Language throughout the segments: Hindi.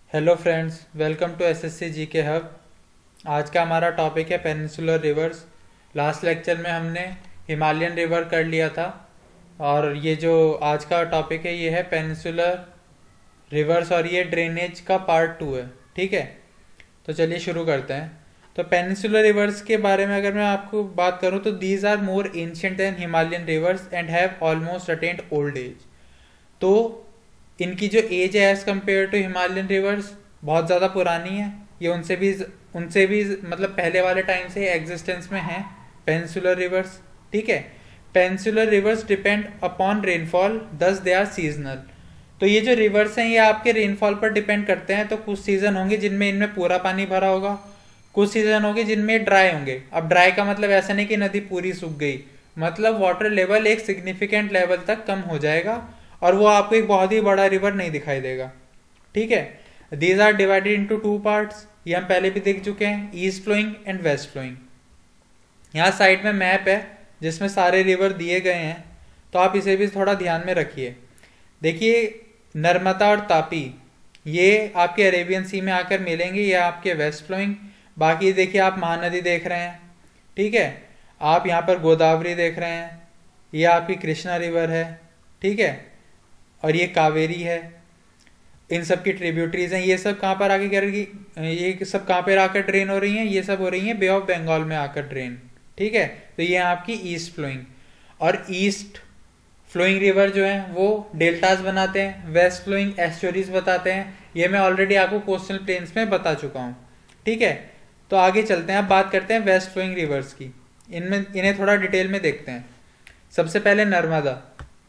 Hello friends, welcome to SSC GK hub. आज का हमारा टॉपिक है पेनिनसुलर रिवर्स। लास्ट लेक्चर में हमने हिमालयन रिवर कर लिया था और ये जो आज का टॉपिक है ये है पेनिनसुलर रिवर्स और ये ड्रेनेज का पार्ट 2 है। ठीक है, तो चलिए शुरू करते हैं। तो पेनिनसुलर रिवर्स के बारे में अगर मैं आपको बात करूं तो these are more ancient than Himalayan rivers and have almost attained old age. तो इनकी जो एज है age compare to Himalayan rivers बहुत ज़्यादा पुरानी है। ये उनसे भी मतलब पहले वाले टाइम से एग्जिस्टेंस में है पेनिनसुलर रिवर्स। ठीक है, peninsular rivers depend upon rainfall, thus they are seasonal. तो ये जो रिवर्स हैं ये आपके रेनफॉल पर डिपेंड करते हैं। तो कुछ सीजन होंगे जिनमें इनमें पूरा पानी भरा होगा, कुछ सीजन होंगे जिनमें ड्राई होंगे। अब ड्राई का मतलब ऐसा नहीं कि नदी पूरी सूख गई, मतलब वाटर लेवल एक सिग्निफिकेंट लेवल तक कम हो जाएगा और वो आपको एक बहुत ही बड़ा रिवर नहीं दिखाई देगा। ठीक है, these are divided into two parts, ये हम पहले भी देख चुके हैं, east flowing and west flowing. यहाँ साइड में मैप है जिसमें सारे रिवर दिए गए हैं, तो आप इसे भी थोड़ा ध्यान में रखिए। देखिए, नर्मदा और तापी ये आपके अरेबियन सी में आकर मिलेंगे, ये आपके वेस्ट फ्लोइंग। बाकी देखिए आप महानदी देख रहे हैं, ठीक है, आप यहाँ पर गोदावरी देख रहे हैं, ये आपकी कृष्णा रिवर है, ठीक है, और ये कावेरी है। इन सब की ट्रिब्यूटरीज हैं। ये सब कहाँ पर आके ये सब कहाँ पर आकर ड्रेन हो रही हैं? ये सब हो रही हैं बे ऑफ बंगाल में आकर ड्रेन। ठीक है, तो ये आपकी ईस्ट फ्लोइंग। और ईस्ट फ्लोइंग रिवर जो है वो डेल्टास बनाते हैं, वेस्ट फ्लोइंग एस्चुरीज बताते हैं। ये मैं ऑलरेडी आपको कोस्टल प्लेन्स में बता चुका हूँ। ठीक है, तो आगे चलते हैं, अब बात करते हैं वेस्ट फ्लोइंग रिवर्स की। इन्हें थोड़ा डिटेल में देखते हैं। सबसे पहले Narmada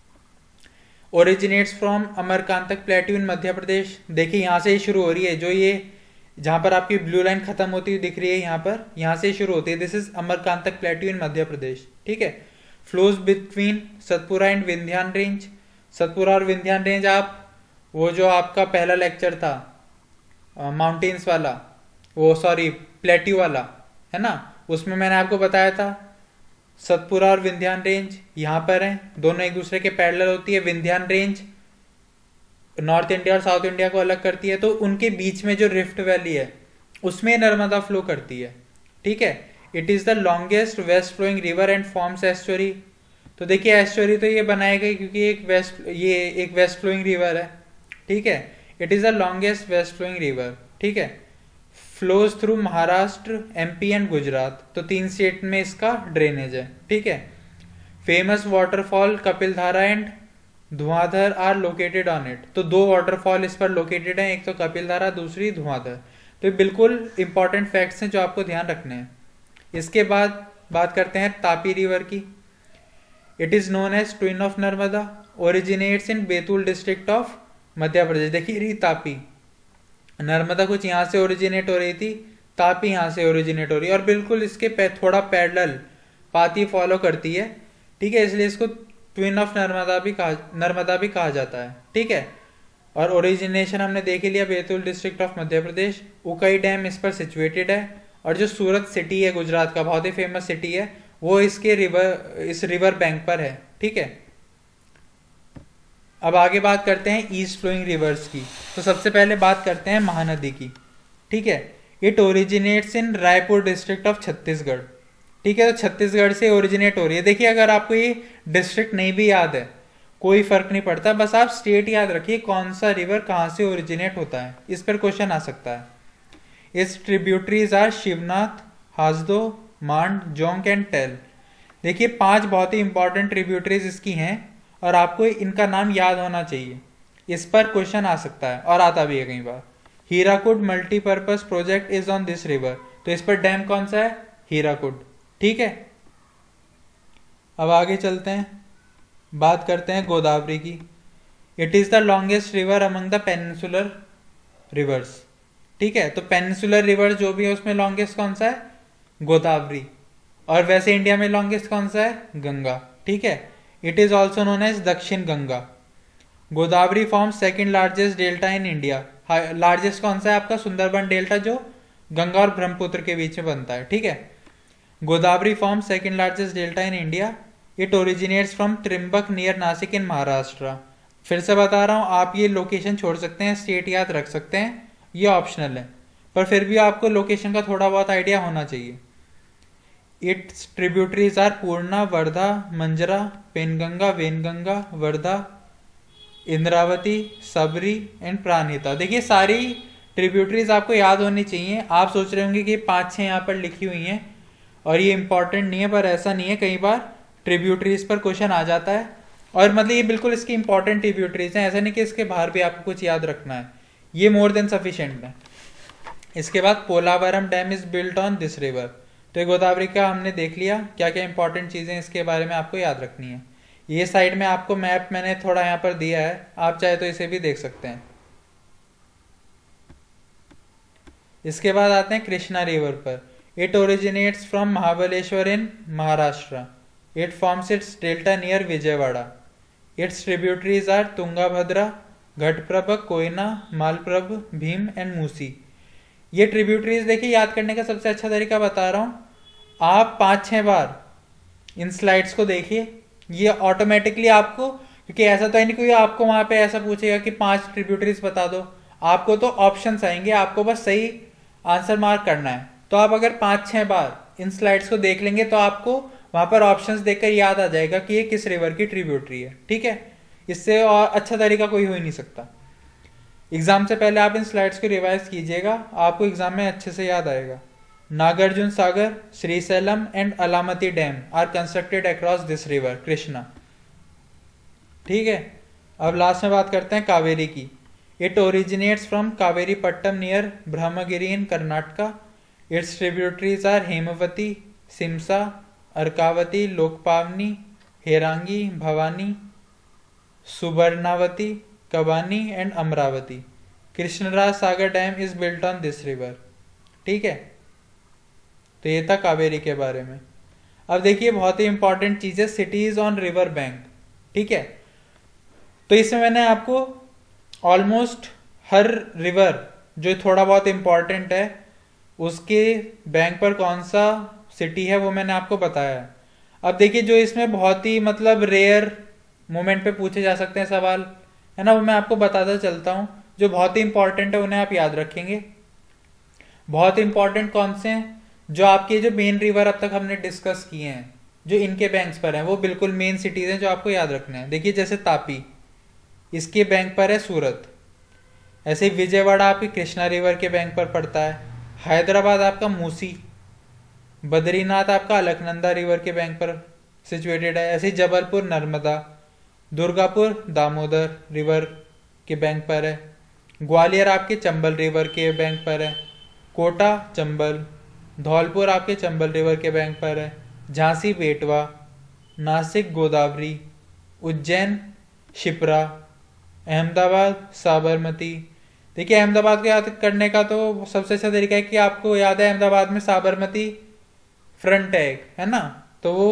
originates from Amarkantak plateau in Madhya Pradesh. देखिए यहाँ से ही शुरू हो रही है, जो ये जहाँ पर आपकी ब्लू लाइन खत्म होती हुई दिख रही है यहाँ पर, यहाँ से शुरू होती है। This is Amarkantak plateau in Madhya Pradesh. ठीक है, flows between Satpura and Vindhyan range. Satpura और विंध्यान रेंज आप वो जो आपका पहला लेक्चर था माउंटेन्स वाला, वो सॉरी प्लेट्यू वाला है ना, उसमें मैंने आपको बताया था सतपुरा और विंध्यान रेंज यहाँ पर हैं, दोनों एक दूसरे के पैरेलल होती है। विंध्यान रेंज नॉर्थ इंडिया और साउथ इंडिया को अलग करती है, तो उनके बीच में जो रिफ्ट वैली है उसमें नर्मदा फ्लो करती है। ठीक है, it is the longest west flowing river and forms estuary. तो देखिए एस्चुरी तो ये बनाई गई क्योंकि ये एक वेस्ट फ्लोइंग रिवर है। ठीक है, it is the longest west flowing river. ठीक है, flows through Maharashtra, MP and Gujarat. तो 3 स्टेट में इसका ड्रेनेज है। ठीक है, famous waterfall Kapildhara and Dhuandhar are located on it. तो 2 वाटरफॉल इस पर लोकेटेड हैं, एक तो कपिलधारा, दूसरी धुआंधर। तो बिल्कुल इंपॉर्टेंट फैक्ट्स हैं जो आपको ध्यान रखने हैं। इसके बाद बात करते हैं तापी रिवर की। It is known as twin of Narmada, originates in Betul district of Madhya Pradesh. देखिए तापी, नर्मदा कुछ यहाँ से ओरिजिनेट हो रही थी, तापी यहाँ से ओरिजिनेट हो रही है और बिल्कुल इसके थोड़ा पैरेलल पाथ ही फॉलो करती है। ठीक है, इसलिए इसको ट्विन ऑफ नर्मदा भी कहा जाता है। ठीक है, और ओरिजिनेशन हमने देख लिया, Betul district of Madhya Pradesh. Ukai dam इस पर सिचुएटेड है और जो सूरत सिटी है गुजरात का बहुत ही फेमस सिटी है, वो इस रिवर बैंक पर है। ठीक है, अब आगे बात करते हैं ईस्ट फ्लोइंग रिवर्स की। तो सबसे पहले बात करते हैं महानदी की। ठीक है, it originates in Raipur district of Chhattisgarh. ठीक है, तो छत्तीसगढ़ से ओरिजिनेट हो रही है। देखिए अगर आपको ये डिस्ट्रिक्ट नहीं भी याद है कोई फर्क नहीं पड़ता, बस आप स्टेट याद रखिए कौन सा रिवर कहाँ से ओरिजिनेट होता है, इस पर क्वेश्चन आ सकता है। इस tributaries are Shivnath, Hasdeo, Mand, Jonk and tell. देखिए 5 बहुत ही इंपॉर्टेंट ट्रिब्यूटरीज इसकी हैं और आपको इनका नाम याद होना चाहिए, इस पर क्वेश्चन आ सकता है और आता भी है कई बार। Hirakud multipurpose project is on this river. तो इस पर डैम कौन सा है? हीराकुड। ठीक है, अब आगे चलते हैं, बात करते हैं गोदावरी की। It is the longest river among the peninsular rivers. ठीक है, तो पेनिनसुलर रिवर जो भी है उसमें लॉन्गेस्ट कौन सा है? गोदावरी। और वैसे इंडिया में लॉन्गेस्ट कौन सा है? गंगा। ठीक है, it is also known as Dakshin Ganga. Godavari form second largest delta in India. Largest कौन सा है आपका? सुंदरबन डेल्टा, जो गंगा और ब्रह्मपुत्र के बीच में बनता है। ठीक है, Godavari form second largest delta in India. It originates from Trimbak near Nashik in Maharashtra. फिर से बता रहा हूँ, आप ये लोकेशन छोड़ सकते हैं, स्टेट याद रख सकते हैं ये ऑप्शनल है, पर फिर भी आपको लोकेशन का थोड़ा बहुत आइडिया होना चाहिए। Its tributaries are Purna, Wardha, Manjra, Penganga, Wainganga, Wardha, Indravati, Sabari and Pranhita. देखिए सारी ट्रिब्यूटरीज आपको याद होनी चाहिए। आप सोच रहे होंगे कि 5-6 यहाँ पर लिखी हुई हैं और ये इंपॉर्टेंट नहीं है, पर ऐसा नहीं है। कई बार ट्रिब्यूटरीज पर क्वेश्चन आ जाता है और मतलब ये बिल्कुल इसकी इंपॉर्टेंट ट्रिब्यूटरीज हैं, ऐसा नहीं कि इसके बाहर भी आपको कुछ याद रखना है, ये मोर देन सफिशिएंट है। इसके बाद Polavaram dam is built on this river. तो ये गोदावरी का हमने देख लिया, क्या क्या इंपॉर्टेंट चीजें इसके बारे में आपको याद रखनी है। ये साइड में आपको मैप मैंने थोड़ा यहाँ पर दिया है, आप चाहे तो इसे भी देख सकते हैं। इसके बाद आते हैं कृष्णा रिवर पर। It originates from Mahabaleshwar in Maharashtra. It forms its delta near Vijayawada. Its tributaries are Tungabhadra, Ghataprabha, Koyna, Malaprabha, Bhima and Musi. ये ट्रिब्यूटरीज देखिए याद करने का सबसे अच्छा तरीका बता रहा हूं, आप 5-6 बार इन स्लाइड्स को देखिए, ये ऑटोमेटिकली आपको, क्योंकि ऐसा तो है नहीं कोई आपको वहां पे ऐसा पूछेगा कि 5 ट्रिब्यूटरीज बता दो, आपको तो ऑप्शंस आएंगे, आपको बस सही आंसर मार्क करना है। तो आप अगर 5-6 बार इन स्लाइड्स को देख लेंगे तो आपको वहां पर ऑप्शंस देखकर याद आ जाएगा कि ये किस रिवर की ट्रिब्यूटरी है। ठीक है, इससे और अच्छा तरीका कोई हो ही नहीं सकता। एग्जाम से पहले आप इन स्लाइड्स को रिवाइज कीजिएगा, आपको एग्जाम में अच्छे से याद आएगा। Nagarjuna Sagar, Srisailam and Almatti dam are constructed across this river Krishna. ठीक है, अब लास्ट में बात करते हैं कावेरी की। It originates from Kaveri Pattam near Brahmagiri in Karnataka. Its tributaries are Hemavati, Shimsha, Arkavati, Lokapavani, Harangi, Bhavani, Suvarnavati, Kabini and Amaravati. Krishnaraja Sagar dam is built on this river. ठीक है, तो ये था कावेरी के बारे में। अब देखिए बहुत ही इंपॉर्टेंट चीज है, सिटीज ऑन रिवर बैंक। ठीक है, तो इसमें मैंने आपको ऑलमोस्ट हर रिवर जो थोड़ा बहुत इंपॉर्टेंट है उसके बैंक पर कौन सा सिटी है वो मैंने आपको बताया है। अब देखिए जो इसमें बहुत ही मतलब रेयर मोमेंट पे पूछे जा सकते हैं सवाल, है ना, वो मैं आपको बताता चलता हूं। जो बहुत ही इंपॉर्टेंट है उन्हें आप याद रखेंगे। बहुत इंपॉर्टेंट कौन से हैं, जो आपके जो मेन रिवर अब तक हमने डिस्कस किए हैं जो इनके बैंक्स पर हैं, वो बिल्कुल मेन सिटीज हैं जो आपको याद रखना है। देखिए जैसे तापी, इसके बैंक पर है सूरत। ऐसे ही विजयवाड़ा आपकी कृष्णा रिवर के बैंक पर पड़ता है। हैदराबाद आपका मूसी। बद्रीनाथ आपका अलकनंदा रिवर के बैंक पर सिचुएटेड है। ऐसे ही जबलपुर नर्मदा। दुर्गापुर दामोदर रिवर के बैंक पर है। ग्वालियर आपके चंबल रिवर के बैंक पर है। कोटा चंबल। धौलपुर आपके चंबल रिवर के बैंक पर है। झांसी बेटवा। नासिक गोदावरी। उज्जैन शिप्रा। अहमदाबाद साबरमती। देखिए अहमदाबाद को याद करने का तो सबसे अच्छा तरीका है कि आपको याद है अहमदाबाद में साबरमती फ्रंट है ना, तो वो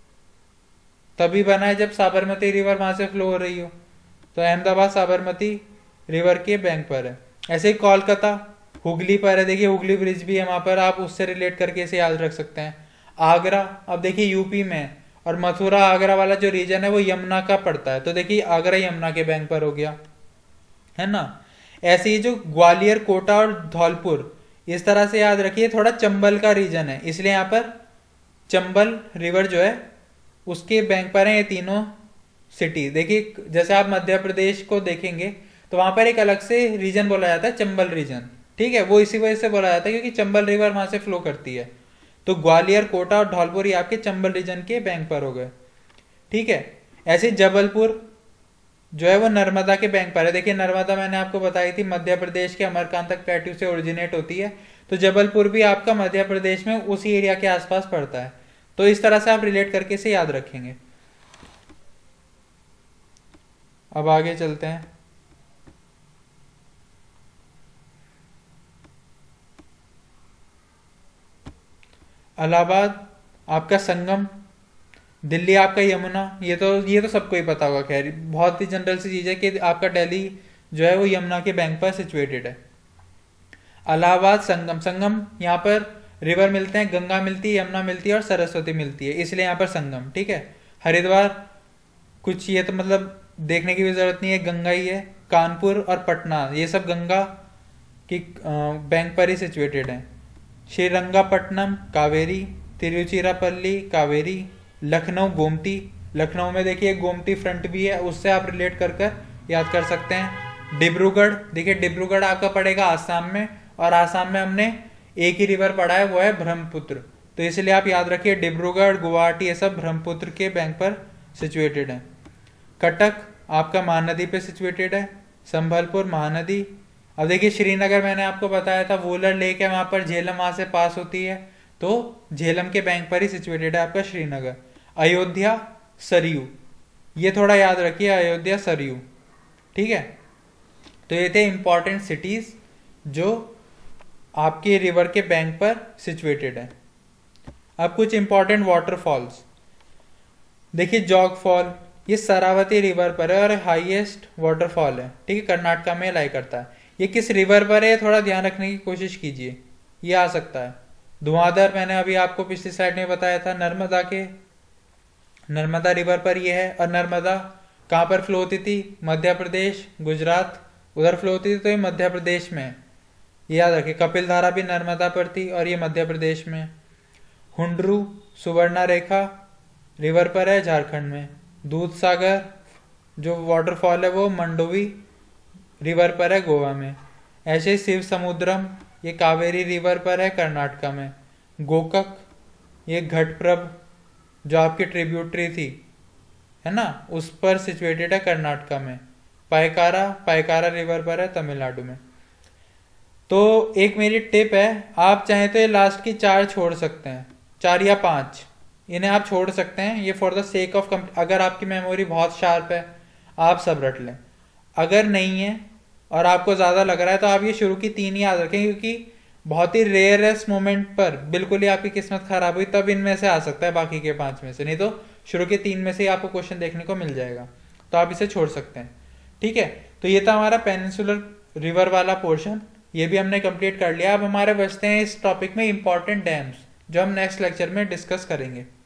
तभी बना है जब साबरमती रिवर वहां से फ्लो हो रही हो। तो अहमदाबाद साबरमती रिवर के बैंक पर है। ऐसे ही कोलकाता हुगली पर है। देखिए हुगली ब्रिज भी है वहां पर, आप उससे रिलेट करके इसे याद रख सकते हैं। आगरा अब देखिए यूपी में, और मथुरा आगरा वाला जो रीजन है वो यमुना का पड़ता है, तो देखिए आगरा यमुना के बैंक पर हो गया, है ना। ऐसे ही जो ग्वालियर कोटा और धौलपुर, इस तरह से याद रखिए, थोड़ा चंबल का रीजन है इसलिए यहाँ पर चंबल रिवर जो है उसके बैंक पर है ये तीनों सिटी। देखिए जैसे आप मध्य प्रदेश को देखेंगे तो वहां पर एक अलग से रीजन बोला जाता है चंबल रीजन। ठीक है, वो इसी वजह से बोला जाता है क्योंकि चंबल रिवर वहां से फ्लो करती है। तो ग्वालियर कोटा और धौलपुर ये आपके चंबल रीजन के बैंक पर हो गए। ठीक है, ऐसे जबलपुर जो है वो नर्मदा के बैंक पर है। देखिए नर्मदा मैंने आपको बताई थी मध्य प्रदेश के अमरकांतक प्लेट्यू से ओरिजिनेट होती है, तो जबलपुर भी आपका मध्य प्रदेश में उसी एरिया के आसपास पड़ता है। तो इस तरह से आप रिलेट करके इसे याद रखेंगे। अब आगे चलते हैं। इलाहाबाद आपका संगम, दिल्ली आपका यमुना। ये तो सबको ही पता होगा, खैर बहुत ही जनरल सी चीज है कि आपका दिल्ली जो है वो यमुना के बैंक पर सिचुएटेड है। इलाहाबाद संगम, संगम यहाँ पर रिवर मिलते हैं, गंगा मिलती है, यमुना मिलती है और सरस्वती मिलती है, इसलिए यहाँ पर संगम। ठीक है, हरिद्वार कुछ ये तो मतलब देखने की भी जरूरत नहीं है, गंगा ही है। कानपुर और पटना ये सब गंगा कि बैंक पर ही सिचुएटेड है। श्रीरंगापट्टनम कावेरी, तिरुचिरापल्ली कावेरी, लखनऊ गोमती, लखनऊ में देखिए गोमती फ्रंट भी है, उससे आप रिलेट कर कर याद कर सकते हैं। डिब्रूगढ़, देखिए डिब्रूगढ़ आपका पड़ेगा आसाम में, और आसाम में हमने एक ही रिवर पढ़ा है, वो है ब्रह्मपुत्र, तो इसलिए आप याद रखिए डिब्रूगढ़ गुवाहाटी ये सब ब्रह्मपुत्र के बैंक पर सिचुएटेड है। कटक आपका महानदी पे सिचुएटेड है। संभलपुर महानदी। अब देखिए श्रीनगर मैंने आपको बताया था वूलर लेक है, वहां पर झेलम वहां से पास होती है, तो झेलम के बैंक पर ही सिचुएटेड है आपका श्रीनगर। अयोध्या सरयू, ये थोड़ा याद रखिए, अयोध्या सरयू, ठीक है। तो ये थे इंपॉर्टेंट सिटीज जो आपके रिवर के बैंक पर सिचुएटेड है। अब कुछ इंपॉर्टेंट वाटरफॉल्स देखिए। जॉग फॉल ये शरावती रिवर पर है और हाईएस्ट वाटरफॉल है, ठीक है, कर्नाटका में लाई करता है। ये किस रिवर पर है थोड़ा ध्यान रखने की कोशिश कीजिए, ये आ सकता है। धुआंधार मैंने अभी आपको पिछली स्लाइड में बताया था, नर्मदा रिवर पर ये है। और नर्मदा कहाँ पर फ्लो होती थी? मध्य प्रदेश, गुजरात, उधर फ्लो होती थी, तो ये मध्य प्रदेश में है, ये याद रखिए। कपिल धारा भी नर्मदा पर थी और ये मध्य प्रदेश में। हुंडरू सुवर्णा रेखा रिवर पर है झारखंड में। दूध सागर जो वाटरफॉल है वो मंडोवी रिवर पर है गोवा में। ऐसे ही शिव समुद्रम ये कावेरी रिवर पर है कर्नाटका में। गोकक ये घटप्रभ जो आपकी ट्रिब्यूटरी थी है ना, उस पर सिचुएटेड है कर्नाटका में। पायकारा रिवर पर है तमिलनाडु में। तो एक मेरी टिप है, आप चाहें तो ये लास्ट की 4 छोड़ सकते हैं, 4 या 5 इन्हें आप छोड़ सकते हैं, ये फॉर द सेक ऑफ अगर आपकी मेमोरी बहुत शार्प है आप सब रट लें। अगर नहीं है और आपको ज़्यादा लग रहा है तो आप ये शुरू की 3 ही याद रखें, क्योंकि बहुत ही रेयरेस्ट मोमेंट पर बिल्कुल ही आपकी किस्मत खराब हुई तब इनमें से आ सकता है बाकी के 5 में से, नहीं तो शुरू के 3 में से ही आपको क्वेश्चन देखने को मिल जाएगा, तो आप इसे छोड़ सकते हैं, ठीक है। तो ये था हमारा पेनिनसुलर रिवर वाला पोर्शन, ये भी हमने कंप्लीट कर लिया। अब हमारे बचते हैं इस टॉपिक में इंपॉर्टेंट डैम्स, जो हम नेक्स्ट लेक्चर में डिस्कस करेंगे।